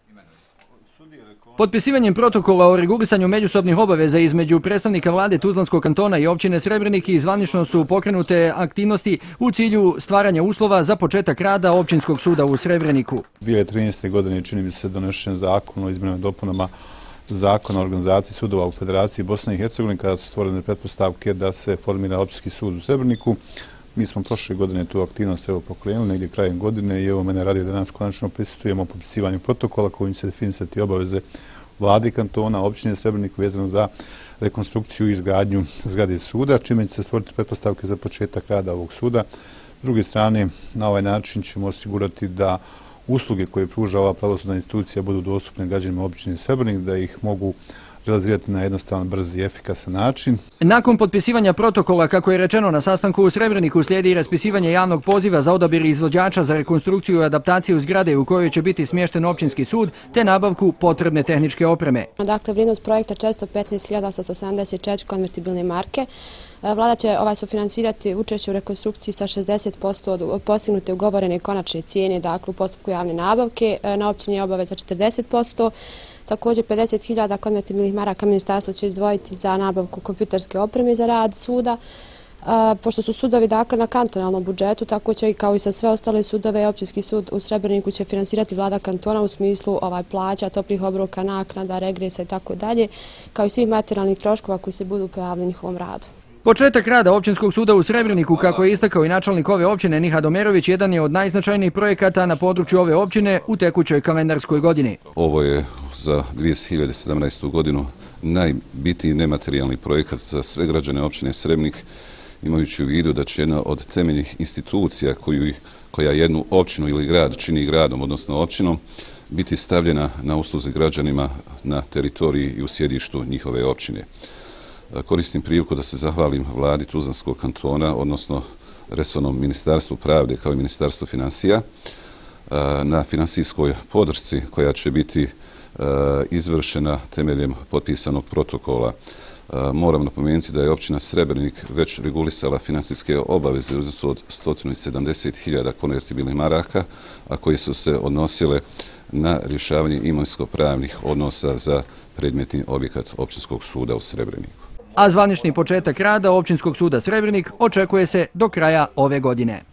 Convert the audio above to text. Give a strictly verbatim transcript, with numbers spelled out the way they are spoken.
Potpisivanjem protokola o regulisanju međusobnih obaveza između predstavnika vlade Tuzlanskog kantona i općine Srebrenik i zvanično su pokrenute aktivnosti u cilju stvaranja uslova za početak rada općinskog suda u Srebreniku. dvije hiljade trinaeste. godine čini mi se donešen zakon o izmjenama i dopunama Zakona o organizaciji sudova u Federaciji Bosne i Hercegovine kada su stvorene pretpostavke da se formira općinski sud u Srebreniku. Mi smo prošle godine tu aktivnost evo pokrenuli negdje krajem godine i evo mene radi da danas konačno prisustujemo potpisivanju protokola kojim će se definisati obaveze vlade kantona, općine Srebrenik vezano za rekonstrukciju i izgradnju zgrade suda, čime će se stvoriti pretpostavke za početak rada ovog suda. S druge strane, na ovaj način ćemo osigurati da usluge koje pruža ova pravosudna institucija budu dostupne građanima općine Srebrenik, da ih mogu realizirati na jednostavan, brz i efikasan način. Nakon potpisivanja protokola, kako je rečeno na sastanku u Srebreniku, slijedi i raspisivanje javnog poziva za odabir izvođača za rekonstrukciju i adaptaciju zgrade u kojoj će biti smješten općinski sud, te nabavku potrebne tehničke opreme. Dakle, vrijednost projekta četiristo petnaest hiljada osamsto sedamdeset četiri konvertibilne marke. Vlada će ovaj sufinansirati učešće u rekonstrukciji sa šezdeset posto od postignute ugovorene konačne cijene, dakle u postupku javne nabavke. Na općini je obaveza četrdeset posto. Također pedeset hiljada konvertibilnih maraka ministarstvo će izdvojiti za nabavku kompjuterske opreme za rad suda. Pošto su sudovi dakle na kantonalnom budžetu, tako će i kao i sa sve ostale sudove, općinski sud u Srebreniku će finansirati vlada kantona u smislu ovaj plaća, toplih obroka, naknada, regresa i tako dalje, kao i svih materijalnih troškova koji se budu pojavili u njihovom radu. Početak rada općinskog suda u Srebreniku, kako je istakao i načelnik ove općine Nihat Omerović, jedan je od najznačajnijih projekata na području ove općine u tekućoj kalendarskoj godini. Ovo je za dvije hiljade sedamnaestu. godinu najbitniji nematerijalni projekat za sve građane općine Srebrnik, imajući u vidu da će jedna od temeljnih institucija koju, koja jednu općinu ili grad čini gradom, odnosno općinom, biti stavljena na usluzi građanima na teritoriji i u sjedištu njihove općine. Koristim priliku da se zahvalim vladi Tuzlanskog kantona, odnosno resornom ministarstvu pravde kao i ministarstvu financija na finansijskoj podršci koja će biti izvršena temeljem potpisanog protokola. Moram napomenuti da je općina Srebrenik već regulisala finansijske obaveze u iznosu od sto sedamdeset hiljada konvertibilnih maraka, a koje su se odnosile na rješavanje imovinsko-pravnih odnosa za predmetni objekat općinskog suda u Srebreniku. A zvanični početak rada općinskog suda Srebrenik očekuje se do kraja ove godine.